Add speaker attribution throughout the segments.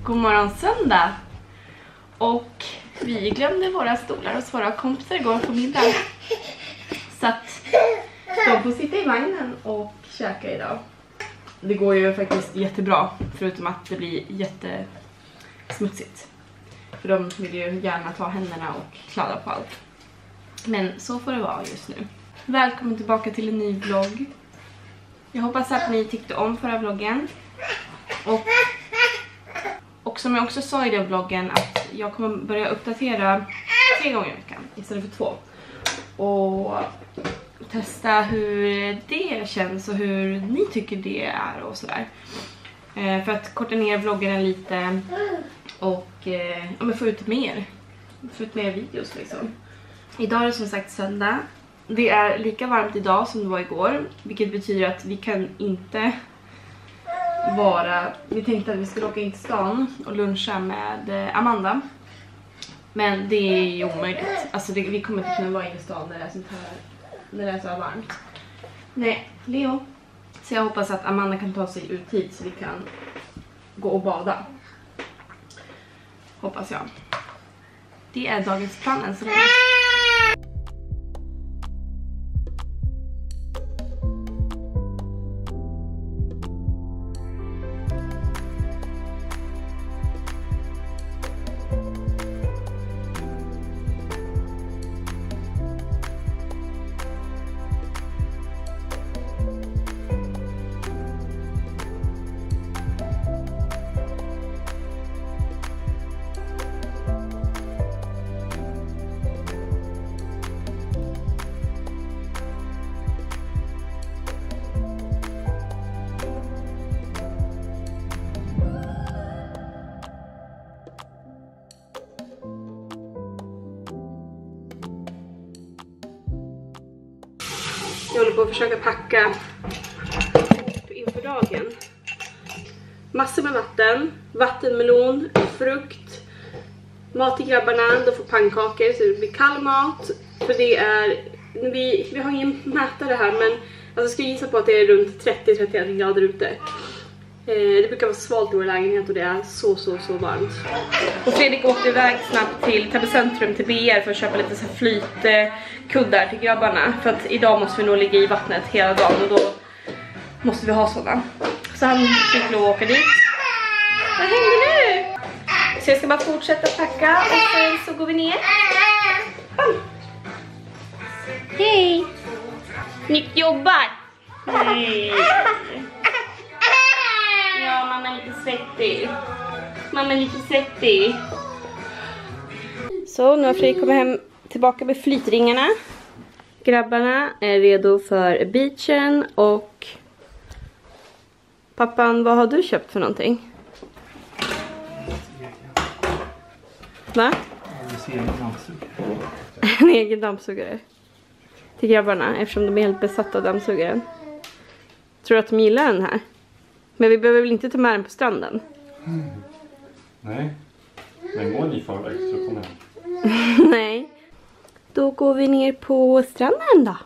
Speaker 1: God morgon söndag. Och vi glömde våra stolar hos våra kompisar igår på middag. Så att de får sitta i vagnen och käka idag. Det går ju faktiskt jättebra, förutom att det blir jättesmutsigt. För de vill ju gärna ta händerna och kladda på allt. Men så får det vara just nu. Välkommen tillbaka till en ny vlogg. Jag hoppas att ni tyckte om förra vloggen. Och som jag också sa i den vloggen, att jag kommer börja uppdatera 3 gånger i veckan istället för 2. Och testa hur det känns och hur ni tycker det är och sådär. För att korta ner vloggen lite och få ut mer. Få ut mer videos liksom. Idag är det som sagt söndag. Det är lika varmt idag som det var igår. Vilket betyder att vi kan inte vara... Vi tänkte att vi skulle åka in till stan och luncha med Amanda. Men det är ju omöjligt. Alltså vi kommer inte kunna vara inne i stan när det är sånt här, när det är så här varmt. Nej, Leo. Så jag hoppas att Amanda kan ta sig ut hit så vi kan gå och bada. Hoppas jag. Det är dagens plan än så länge. Jag håller på att försöka packa inför dagen. Massor med vatten, vattenmelon, frukt, mat till grabbarna, de får pannkakor så det blir kall mat. För det är, vi har ingen mätare här, men alltså jag skulle gissa på att det är runt 30-31 grader ute. Det brukar vara svalt i vår lägenhet och det är så varmt. Och Fredrik åkte iväg snabbt till Täby centrum till BR för att köpa lite så här flytkuddar till grabbarna. För att idag måste vi nog ligga i vattnet hela dagen och då måste vi ha sådana. Så han fick lov att åka dit. Vad händer nu? Så jag ska bara fortsätta packa och sen så går vi ner. Hej! Nytt jobbar! Hej! Ja, mamma är lite svettig. Mamma är lite svettig. Så, nu har Fredrik kommit hem tillbaka med flytringarna. Grabbarna är redo för beachen och... Pappan, vad har du köpt för någonting? Va? En egen dammsugare. Till grabbarna, eftersom de är helt besatta av dammsugaren. Tror du att de gillar den här? Men vi behöver väl inte ta med den på stranden?
Speaker 2: Nej. Men går ni förväg så kommer jag.
Speaker 1: Nej. Då går vi ner på stranden då.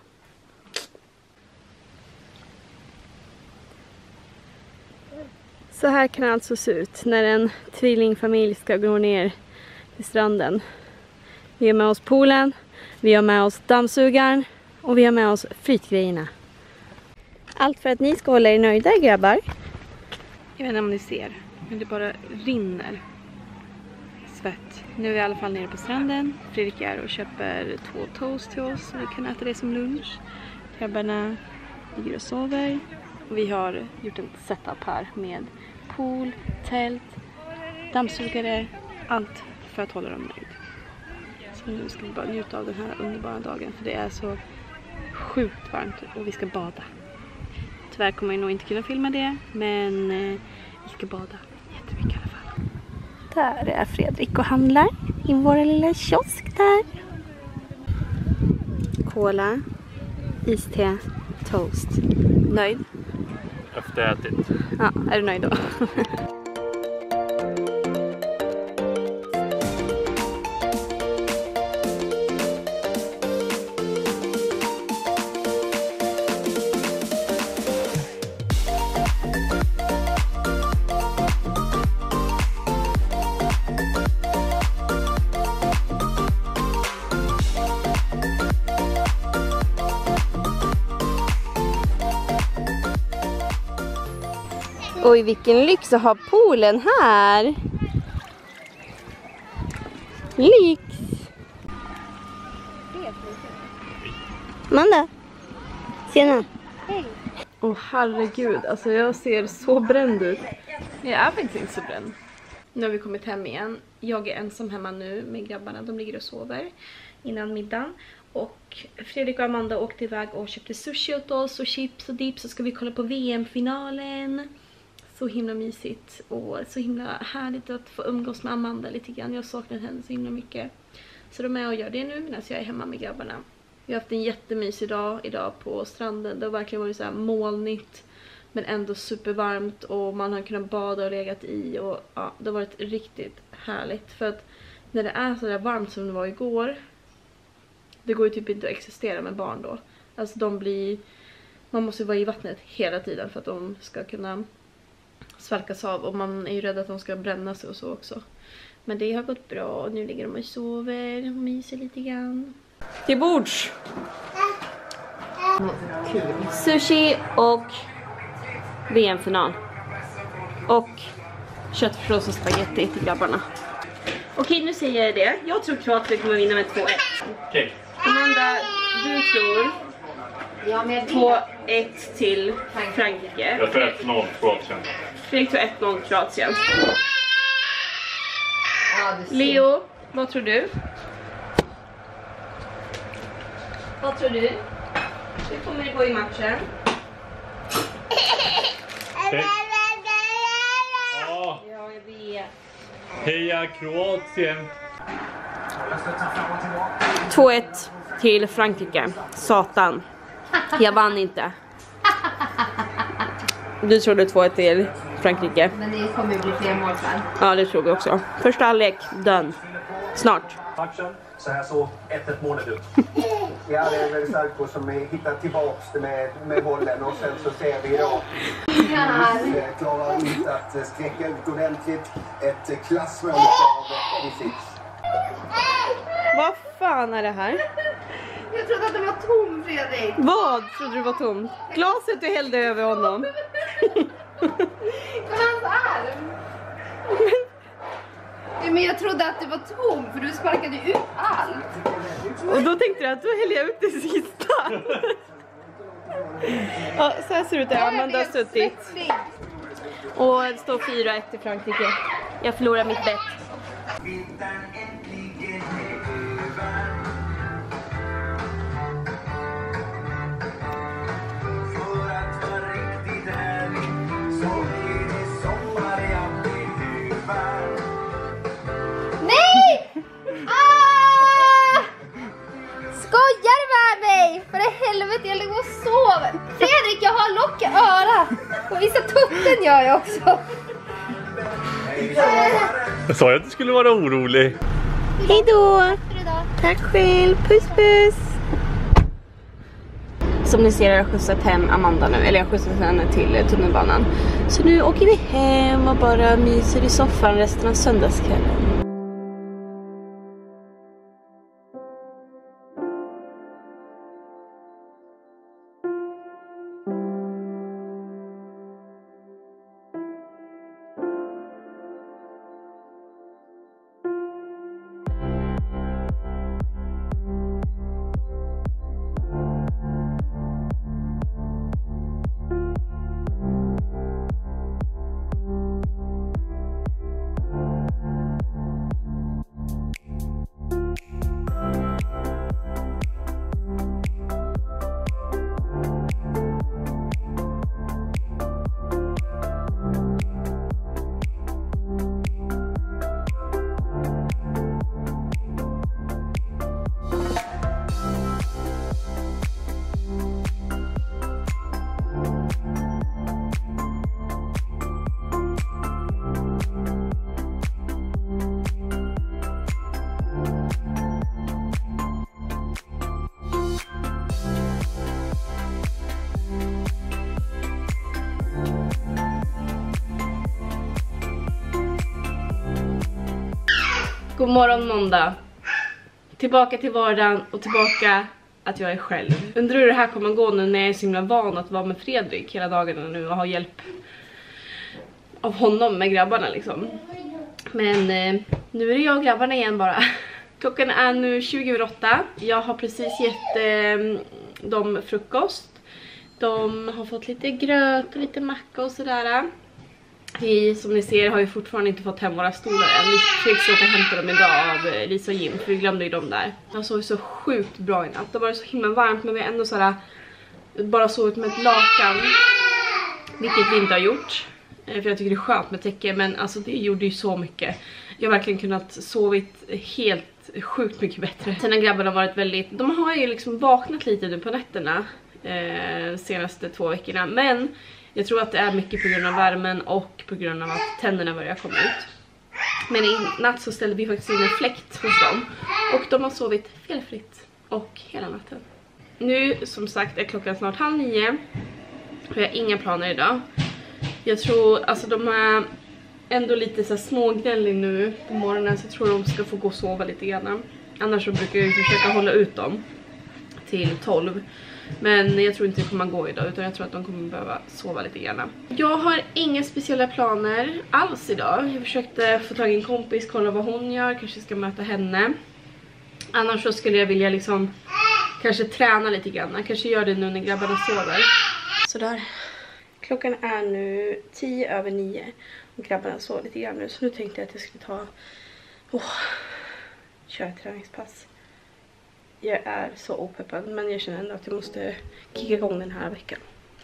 Speaker 1: Så här kan det alltså se ut när en tvillingfamilj ska gå ner till stranden. Vi har med oss poolen, vi har med oss dammsugaren och vi har med oss flytgrejerna. Allt för att ni ska hålla er nöjda, grabbar. Jag vet inte om ni ser, men det bara rinner svett. Nu är vi i alla fall nere på stranden. Fredrik är och köper 2 toast till oss så vi kan äta det som lunch. Grabbarna ligger och sover. Och vi har gjort en setup här med pool, tält, dammsugare, allt för att hålla dem nöjd. Så nu ska vi bara njuta av den här underbara dagen, för det är så sjukt varmt och vi ska bada. Tyvärr kommer jag nog inte kunna filma det, men vi ska bada jättemycket i alla fall. Där är Fredrik och handlar i vår lilla kiosk där. Cola, iste, toast. Nöjd?
Speaker 2: Efterätit.
Speaker 1: Ja, är du nöjd då? Oj, vilken lyx att ha poolen här. Lyx. Amanda. Tjena. Hej. Åh herregud, alltså jag ser så bränd ut. Jag är faktiskt inte så bränd. Nu har vi kommit hem igen. Jag är ensam hemma nu med grabbarna. De ligger och sover innan middagen. Och Fredrik och Amanda åkte iväg och köpte sushi åt oss och chips och dips. Så ska vi kolla på VM-finalen. Så himla mysigt och så himla härligt att få umgås med Amanda lite grann. Jag saknar henne så himla mycket. Så de är med och gör det nu medan jag är hemma med grabbarna. Vi har haft en jättemysig dag idag på stranden. Det har verkligen varit så här molnigt men ändå supervarmt och man har kunnat bada och legat i. Och ja, det har varit riktigt härligt. För att när det är så där varmt som det var igår, det går ju typ inte att existera med barn då. Alltså man måste vara i vattnet hela tiden för att de ska kunna svalkas av. Och man är ju rädd att de ska bränna sig och så också. Men det har gått bra och nu ligger de och sover och myser lite grann. Till bords! Sushi och VM-final. Och köttfärssås och spaghetti till grabbarna. Okej, nu säger jag det. Jag tror Kroatien kommer vinna med 2-1.
Speaker 2: Okej.
Speaker 1: Amanda, du tror 2-1 till Frankrike.
Speaker 2: Jag tror 1-0 Kroatien.
Speaker 1: Fredrik tror 1-0 Kroatien. Leo, vad tror du? Vad tror du? Hur kommer det gå i matchen?
Speaker 2: Ja,
Speaker 1: Ja, jag vet.
Speaker 2: heja Kroatien!
Speaker 1: 2-1 till Frankrike. Satan. Jag vann inte. Du trodde 2-1 till Frankrike.
Speaker 3: Men det kommer bli fler mål sen.
Speaker 1: Ja, det tror vi också. Första halvlek, done. Snart.
Speaker 4: Matchen. Så här så 1-1 målet ut. Ja, det är väl Sarko som hittar tillbaks det med bollen och sen så ser vi då klarar ut att sträcka ut ordentligt ett klassmål av Edicic.
Speaker 1: Vad fan är det här?
Speaker 3: Jag trodde att det var tom, Fredrik.
Speaker 1: Vad trodde du var tomt? Glaset du hällde över honom.
Speaker 3: På hans arm. Ja, men jag trodde att det var tom för du sparkade ut allt.
Speaker 1: Och då tänkte du att då häller jag ut det sista. Ja, så här ser det ut där. Amanda har suttit. Och det står 4-1 i Frankrike. Jag förlorar mitt bett.
Speaker 3: Nej! Ah! Skojar du med mig? För i helvete, jag ligger och sover. Fredrik, jag har lock i örat. Och vissa tutten gör jag också.
Speaker 2: Jag sa att du skulle vara orolig.
Speaker 1: Hej då! Tack själv, puss puss! Som ni ser har jag skjutsat hem Amanda nu, eller jag har skjutsat henne till tunnelbanan. Så nu åker vi hem och bara myser i soffan resten av söndagskvällen. God morgon måndag. Tillbaka till vardagen och tillbaka att jag är själv. Undrar hur det här kommer gå nu när jag är så himla van att vara med Fredrik hela dagarna nu och ha hjälp av honom med grabbarna liksom. Men nu är det jag och grabbarna igen bara. Klockan är nu 20:08. Jag har precis gett dem frukost. De har fått lite gröt och lite macka och sådär. Vi, som ni ser, har ju fortfarande inte fått hem våra stolar än. Vi fick åka och hämta dem idag av Lisa och Jim, för vi glömde ju dem där. Jag sov så sjukt bra i natt. Det var så himla varmt, men vi har ändå såhär bara sovit med ett lakan. Vilket vi inte har gjort. För jag tycker det är skönt med täcke, men alltså det gjorde ju så mycket. Jag har verkligen kunnat sovit helt sjukt mycket bättre. Sen har grabbarna varit väldigt... De har ju liksom vaknat lite nu på nätterna senaste 2 veckorna. Men jag tror att det är mycket på grund av värmen och på grund av att tänderna börjar komma ut. Men i natt så ställde vi faktiskt in en fläkt hos dem. Och de har sovit felfritt. Och hela natten. Nu som sagt är klockan snart 8:30. Och jag har inga planer idag. Jag tror, alltså de är ändå lite så smågnällig nu på morgonen, så jag tror de ska få gå och sova lite grann. Annars så brukar jag försöka hålla ut dem till 12. Men jag tror inte det kommer gå idag, utan jag tror att de kommer behöva sova lite grann. Jag har inga speciella planer alls idag. Jag försökte få tag i en kompis, kolla vad hon gör, kanske ska möta henne. Annars så skulle jag vilja liksom kanske träna lite grann. Kanske gör det nu när grabbarna sover. Sådär. Klockan är nu 9:10 och grabbarna sover lite grann nu. Så nu tänkte jag att jag skulle köra ett träningspass. Jag är så opeppad, men jag känner ändå att jag måste kicka igång den här veckan.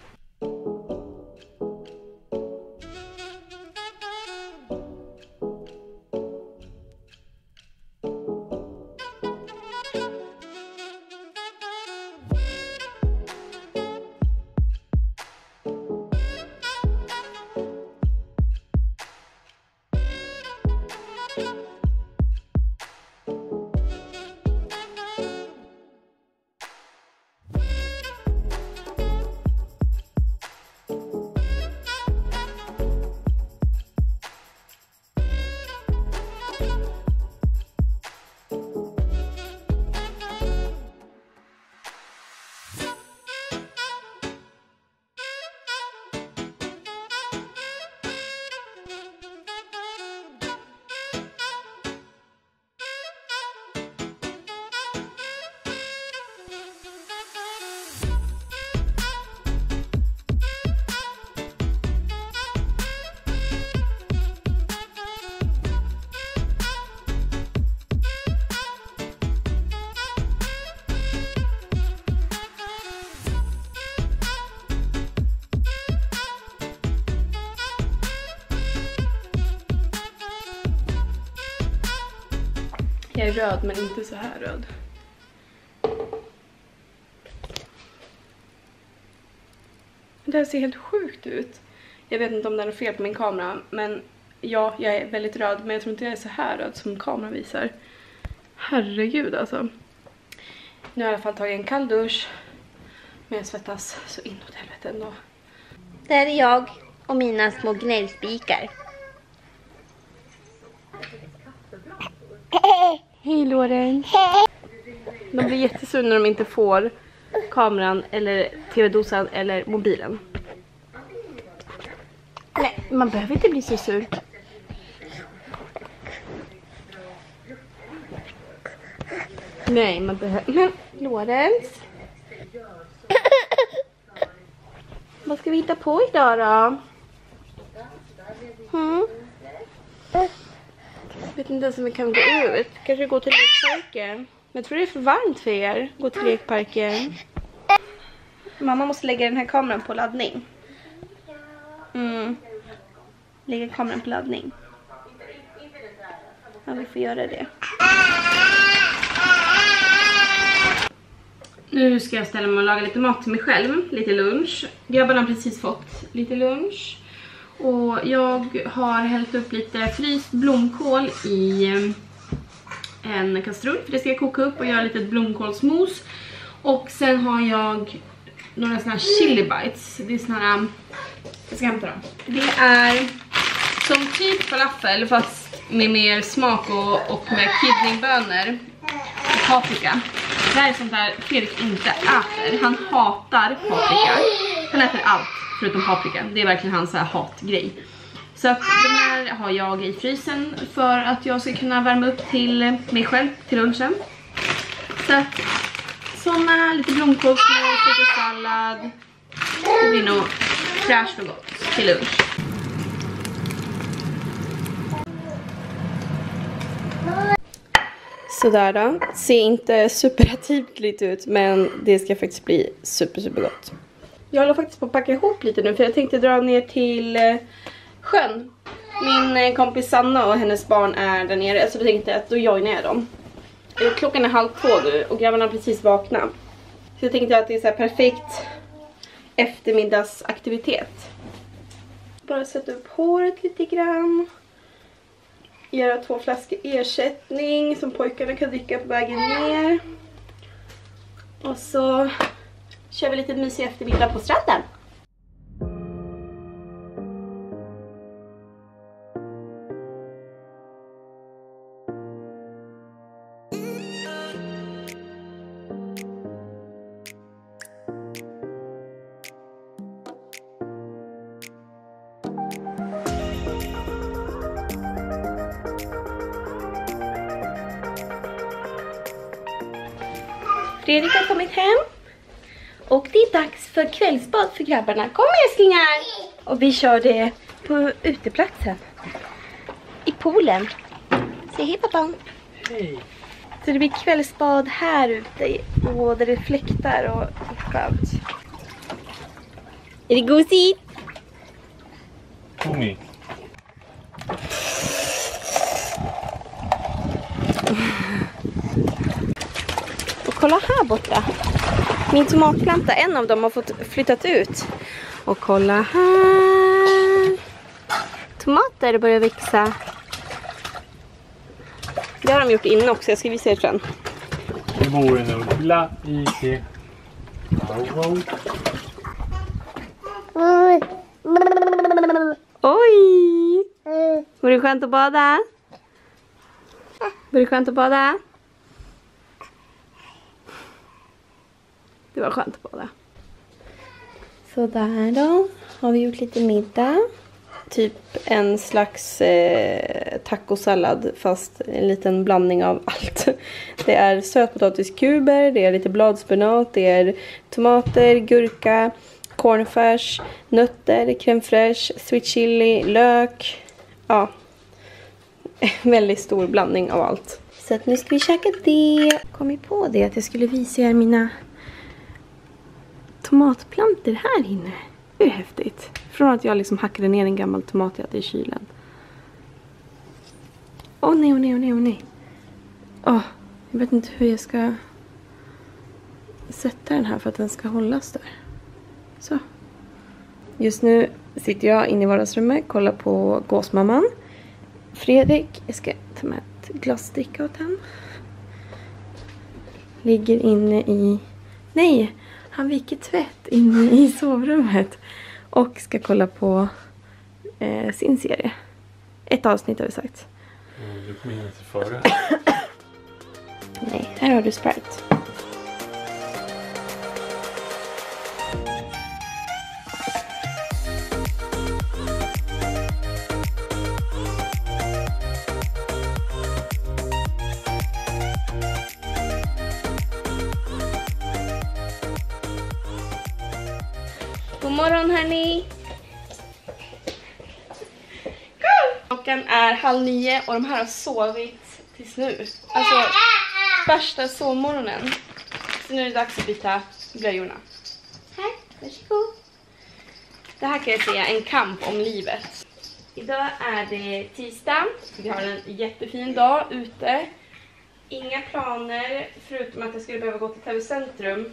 Speaker 1: Jag är röd, men inte så här röd. Det här ser helt sjukt ut. Jag vet inte om det är fel på min kamera, men ja, jag är väldigt röd. Men jag tror inte jag är så här röd som kameran visar. Herregud alltså. Nu har jag i alla fall tagit en kall dusch. Men jag svettas så inåt helvete ändå.
Speaker 3: Där är jag och mina små gnällspikar.
Speaker 1: Hej Loren. De blir jättesur när de inte får kameran eller tv-dosan eller mobilen. Nej, man behöver inte bli så sur. Nej, man behöver... Men Lorentz? Vad ska vi hitta på idag då? Jag vet inte ens om vi kan gå ut. Kanske gå till lekparken. Men jag tror det är för varmt för er. Gå till lekparken. Mamma måste lägga den här kameran på laddning. Lägga kameran på laddning. Ja, vi får göra det. Nu ska jag ställa mig och laga lite mat till mig själv. Lite lunch. Grabbarna har precis fått lite lunch. Och jag har hällt upp lite fryst blomkål i en kastrull. För det ska jag koka upp och göra lite blomkålsmos. Och sen har jag några såna här chili bites. Det är såna här... Jag ska hämta dem. Det är som typ falafel fast med mer smak och med kidneybönor och paprika. Det här är sånt där Fredrik inte äter. Han hatar paprika. Han äter allt förutom paprika. Det är verkligen hans så här hatgrej. Så att de här har jag i frysen för att jag ska kunna värma upp till mig själv till lunchen. Så att såna, lite blomkålsmos, lite sallad. Det blir nog fräscht och gott till lunch. Sådär då. Ser inte superaptitligt ut, men det ska faktiskt bli super gott. Jag håller faktiskt på att packa ihop lite nu för jag tänkte dra ner till sjön. Min kompis Sanna och hennes barn är där nere, så då tänkte jag att då joinar jag dem. Klockan är 1:30 nu och grabbarna har precis vaknat. Så jag tänkte att det är så här perfekt eftermiddagsaktivitet. Bara sätta upp håret lite grann. Göra 2 flaskor ersättning som pojkarna kan dricka på vägen ner. Och så kör vi lite mysig eftermiddag på stranden. Fredrik har kommit hem. Och det är dags för kvällsbad för grabbarna. Kom älsklingar! Och vi kör det på uteplatsen. I poolen. Säg hej pappa.
Speaker 2: Hej.
Speaker 1: Så det blir kvällsbad här ute. Och där det fläktar och skönt. Är det gosigt?
Speaker 2: Tommy.
Speaker 1: Och kolla här borta. Min tomatplanta, en av dem har fått flyttat ut. Och kolla här. Tomater börjar växa. Det har de gjort inne också, jag ska visa er sen.
Speaker 2: Det bor en uggla i det.
Speaker 1: Oj! Var det skönt att bada? Var det skönt att bada? Det var skönt att bada. Så där då har vi gjort lite middag. Typ en slags tacosallad fast en liten blandning av allt. Det är sötpotatiskuber, det är lite bladspenat, det är tomater, gurka, cornfärs, nötter, crème fraîche, sweet chili, lök. Ja, en väldigt stor blandning av allt. Så att nu ska vi käka det. Kom jag på det att jag skulle visa er mina tomatplanter här inne. Det är häftigt. Från att jag liksom hackade ner en gammal tomat jag hade i kylen. Åh nej, åh nej, åh nej, åh nej. Åh, jag vet inte hur jag ska sätta den här för att den ska hållas där. Så. Just nu sitter jag inne i vardagsrummet, kollar på Gåsmamman. Fredrik, jag ska ta med ett glasdricka åt han. Ligger inne i... Nej, han viker tvätt inne i sovrummet. Och ska kolla på sin serie. Ett avsnitt har vi sagt.
Speaker 2: Du kommer in till före.
Speaker 1: Nej, här har du Sprite. God morgon hörni. Klockan är 8:30 och de här har sovit tills nu. Alltså värsta sovmorgonen. Så nu är det dags att byta blöjorna. Här, varsågod. Det här kan jag säga en kamp om livet. Idag är det tisdag. Vi har en jättefin dag ute. Inga planer förutom att jag skulle behöva gå till TV Centrum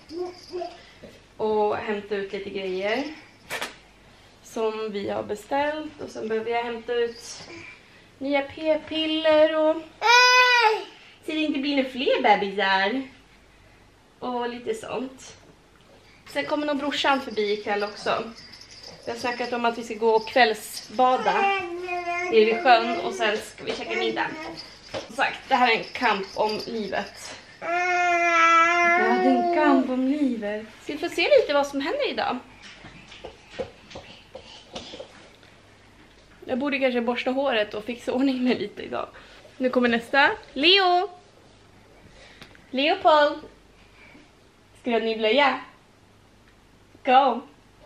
Speaker 1: och hämta ut lite grejer som vi har beställt. Och sen behöver jag hämta ut nya p-piller och så det inte blir några fler bebisar och lite sånt. Sen kommer nog brorsan förbi ikväll också. Vi har snackat om att vi ska gå och kvällsbada. Det är vid sjön och sen ska vi käka middag. Som sagt, det här är en kamp om livet. Ja, det är en kamp om livet. Så vi får se lite vad som händer idag. Jag borde kanske borsta håret och fixa ordning med lite idag. Nu kommer nästa. Leo! Leopold! Ska du ha ny blöja? Kom!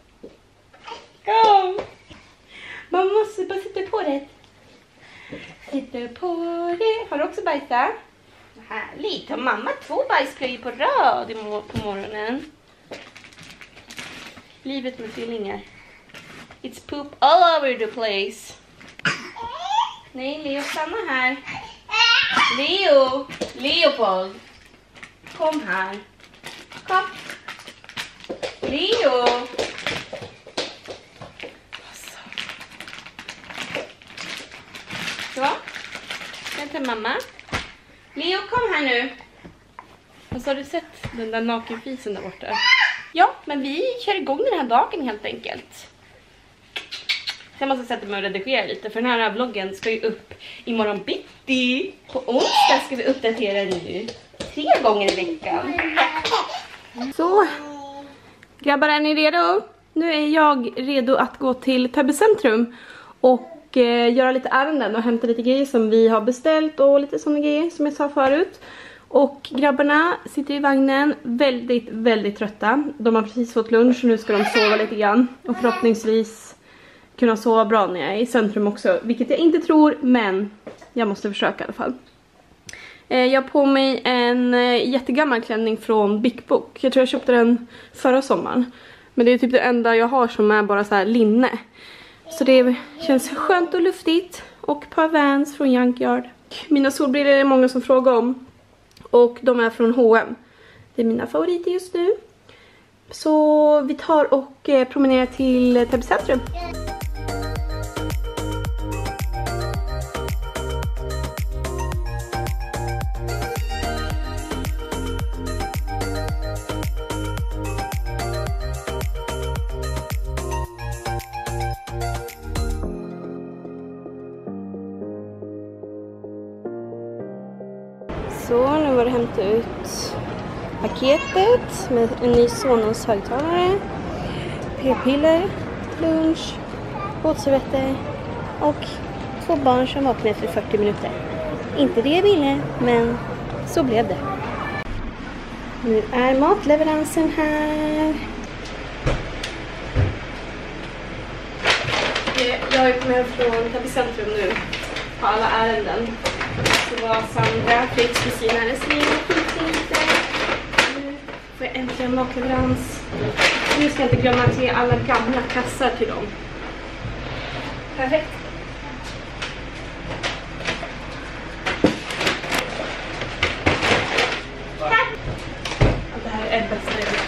Speaker 1: Kom! Man måste bara sätta på det. Sätta på det. Har du också bajsat? Härligt. Har mamma 2 bajsblöjor på rad på morgonen? Livet med tvillingar. It's poop all over the place. Nej, Leo, stanna här. Leo! Leopold! Kom här. Kom. Leo! Så. Vänta mamma. Leo, kom här nu. Och så har du sett den där nakenfisen där borta. Ja, men vi kör igång den här dagen helt enkelt. Jag måste sätta mig och redigera lite, för den här vloggen ska ju upp imorgon bitti. På onsdag ska vi uppdatera nu 3 gånger i veckan. Så, grabbar, är ni redo? Nu är jag redo att gå till Täby centrum och göra lite ärenden och hämta lite grejer som vi har beställt och lite sådana grejer som jag sa förut. Och grabbarna sitter i vagnen väldigt, väldigt trötta. De har precis fått lunch och nu ska de sova lite grann. Och förhoppningsvis kunna sova bra när jag är i centrum också. Vilket jag inte tror, men jag måste försöka i alla fall. Jag har på mig en jättegammal klänning från Big Book. Jag tror jag köpte den förra sommaren. Men det är typ det enda jag har som är bara så här linne. Så det känns skönt och luftigt. Och ett par Vans från Junkyard. Mina solbrillor är det många som frågar om. Och de är från H&M. Det är mina favoriter just nu. Så vi tar och promenerar till Täby centrum. Så, nu var det hämta ut paketet med en ny Sonos högtalare, p-piller, lunch, våtservetter och 2 barn som vaknade efter 40 minuter. Inte det jag ville, men så blev det. Nu är matleveransen här. Jag är på med från Täby centrum nu på alla ärenden. Det var Sandra, Freds kusin, hennes liv och lite. Nu får jag äntligen matleverans. Nu ska jag inte glömma att ge alla gamla kassar till dem. Perfekt. Tack! Det här är bästa jag vet.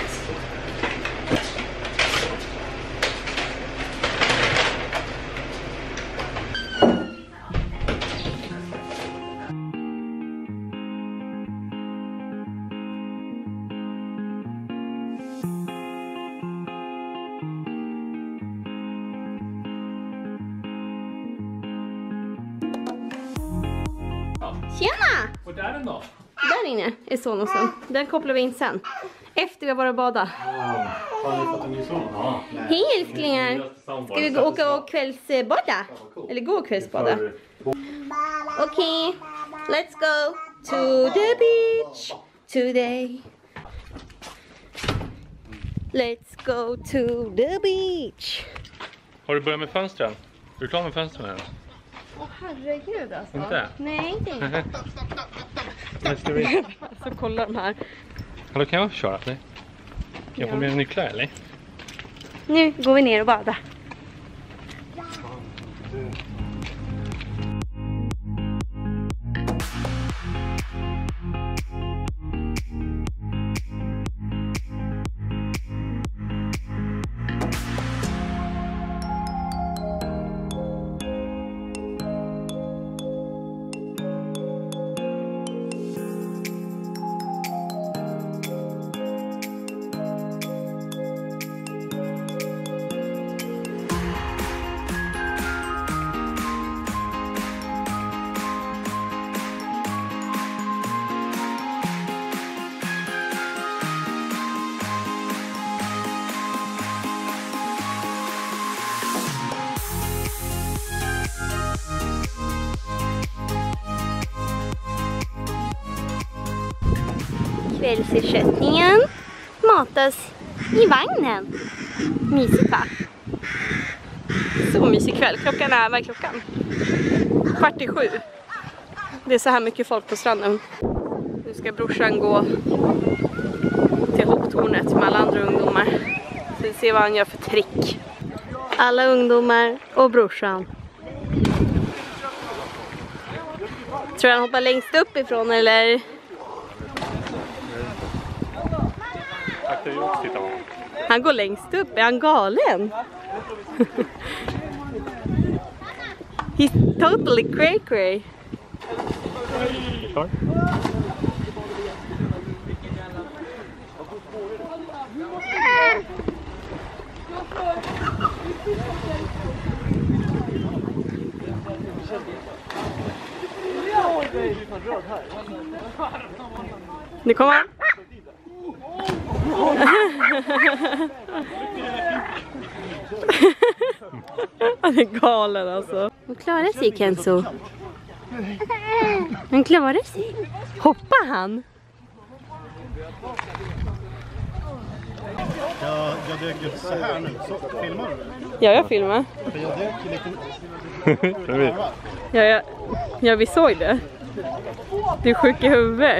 Speaker 1: Tjena!
Speaker 2: Och där är den då?
Speaker 1: Där inne är Sonosen. Den kopplar vi in sen. Efter vi har varit och bada.
Speaker 2: Har ni fått en ny son? Ja.
Speaker 1: Hej älsklingar! Ska vi gå åka och kvällsbada? Eller gå och kvällsbada? Okej, let's go to the beach today. Let's go to the beach.
Speaker 2: Har du börjat med fönstren? Är du klar med fönstren än?
Speaker 1: Åh herregud alltså.
Speaker 2: Inte?
Speaker 1: Nej, inte.
Speaker 2: Ska vi...
Speaker 1: Så kolla de här.
Speaker 2: Hallå, kan jag köra? Nej. Kan jag få med nycklar eller?
Speaker 1: Nu går vi ner och badar. kvällsersättningen. Matas i vagnen. Mysigt va? Så mysig kväll. Klockan är, vad är klockan? 6:45. Det är så här mycket folk på stranden. Nu ska brorsan gå till hopptornet med alla andra ungdomar. Så vi ser vad han gör för trick. Alla ungdomar och brorsan. Tror han hoppar längst upp ifrån eller? Han går längst upp. Är han galen? He's totally cray-cray. Nu kommer han. Han är galen alltså. Han klarar sig, Kenzo. Han klarar sig. Hoppar han?
Speaker 5: Jag dök ju så här nu. Så, filmar du?
Speaker 1: Ja, jag filmar.
Speaker 5: För jag dök lite...
Speaker 1: Ja, vi såg det. Du är sjuk i huvudet.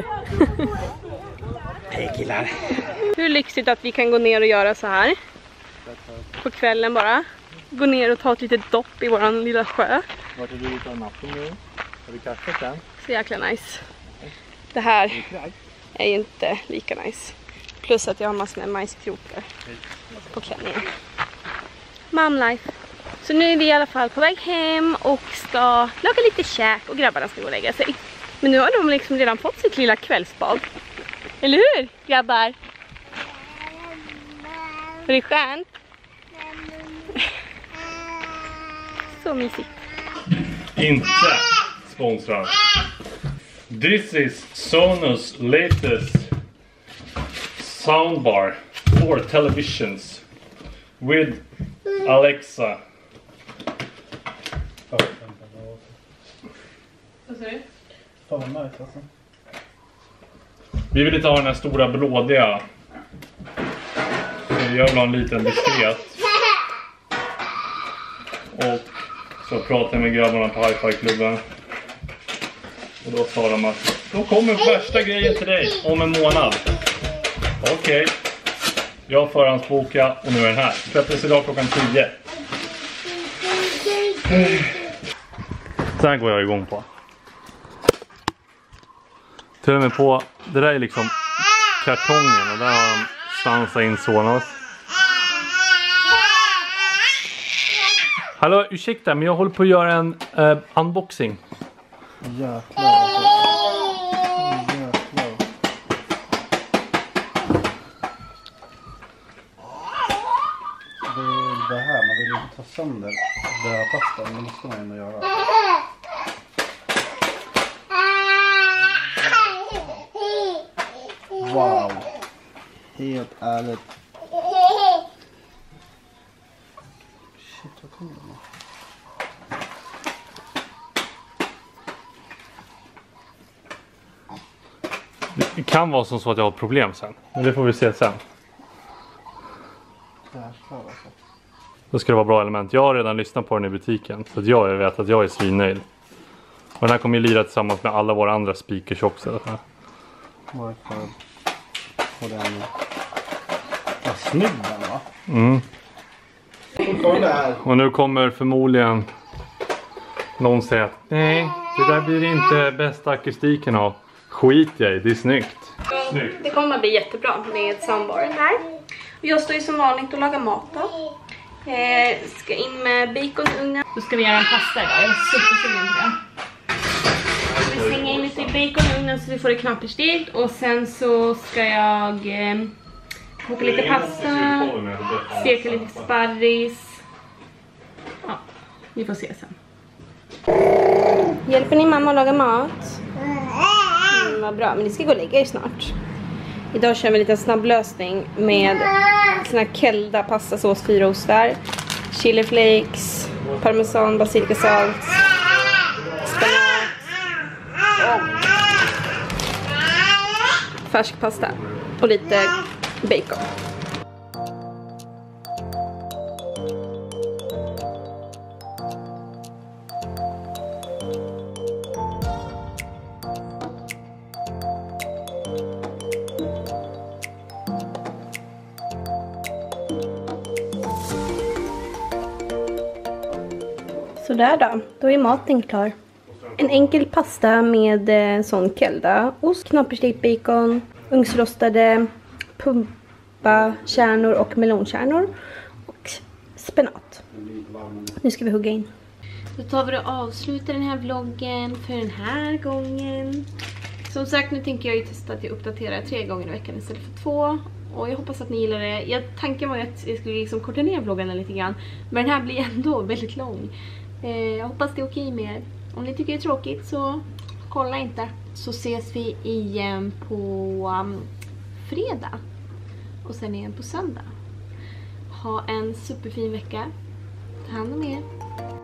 Speaker 5: Hej killar.
Speaker 1: Hur lyxigt att vi kan gå ner och göra så här. På kvällen bara. Gå ner och ta ett litet dopp i våran lilla sjö.
Speaker 2: Vart är du ute av natten nu? Har du kaffet sen?
Speaker 1: Så jäkla nice. Det här är ju inte lika nice. Plus att jag har massor med majskrokar på klänningen. Mom life. Så nu är vi i alla fall på väg hem och ska laga lite käk och grabbarna ska gå och lägga sig. Men nu har de liksom redan fått sitt lilla kvällsbad. Eller hur, grabbar? Var det skönt? Så mysigt.
Speaker 2: Inte sponsrad. This is Sonos latest soundbar for televisions with Alexa.
Speaker 1: Vad säger du?
Speaker 5: Fan vad nice alltså.
Speaker 2: Vi vill inte ha den här stora blådiga. Jag vill ha en liten diskret. Och så pratade jag med grabbarna på Hi-Fi-klubben. Och då sa de att då kommer första grejen till dig om en månad. Okej. Jag förhandsboka och nu är den här. Släpptes idag klockan 10. Så här går jag igång på. Till och med på, det där är liksom kartongen och där har de stansat in Sonos. Hallå, ursäkta, men jag håller på att göra en unboxing.
Speaker 5: Jäklar alltså. Jäklar. Det är det här, man vill inte ta sönder dödpastan, det måste man ändå göra. Wow. Helt ärligt. Shit, vad kommer det med?
Speaker 2: Det kan vara som så att jag har ett problem sen. Men det får vi se sen.
Speaker 5: Jäklar alltså.
Speaker 2: Då ska det vara bra element. Jag har redan lyssnat på den i butiken. Så att jag vet att jag är svinnöjd. Och den här kommer ju lira tillsammans med alla våra andra speakers också.
Speaker 5: Varför? Och den... Vad snygg den va?
Speaker 2: Mm.
Speaker 5: Kolla här.
Speaker 2: Och nu kommer förmodligen någon säga att nej, det där blir inte bästa akustiken av. Skit jag i, det är snyggt. Snyggt.
Speaker 1: Det kommer att bli jättebra med soundbaren här. Och jag står ju som vanligt och lagar mat då. Ska in med baconugnen. Då ska vi göra en pasta idag. Jag är supersugen på det. Vi slänger in lite baconugnen så vi får det knapperstekt. Och sen så ska jag koka lite pasta. Steka lite sparris. Ja, vi får se sen. Hjälper ni mamma att laga mat? Vad bra, men ni ska gå och lägga er snart. Idag kör vi en liten snabb lösning med såna här kelda pastasås, 4 ostar, chili flakes, parmesan, basilikasalt, spenat och färsk pasta och lite bacon. Sådär då är maten klar. En enkel pasta med sån kelda, ost, knaperstekt bacon, ugnsrostade pumpakärnor och melonkärnor och spenat. Nu ska vi hugga in. Då tar vi och avslutar den här vloggen för den här gången. Som sagt, nu tänker jag ju testa att jag uppdaterar 3 gånger i veckan istället för 2. Och jag hoppas att ni gillar det. Tanken var ju att jag skulle liksom korta ner vloggarna lite grann. Men den här blir ändå väldigt lång. Jag hoppas det är okej med er. Om ni tycker det är tråkigt så kolla inte. Så ses vi igen på fredag. Och sen igen på söndag. Ha en superfin vecka. Ta hand om er.